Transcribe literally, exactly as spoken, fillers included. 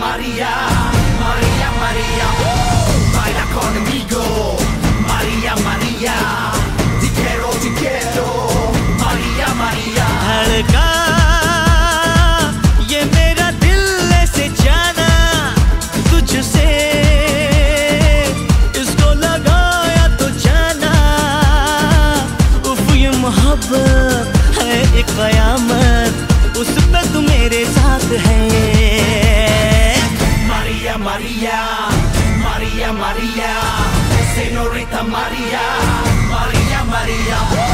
María, María, María, baila conmigo, María, María, te quiero, te quiero, María, María. धड़का ये मेरा दिल ऐसे जाना तुझसे, इसको लगाया तो जाना, उफ ये मोहब्बत है एक कयामत, उस पे तू मेरे साथ है। María, María, María, María, Señorita María, María, María.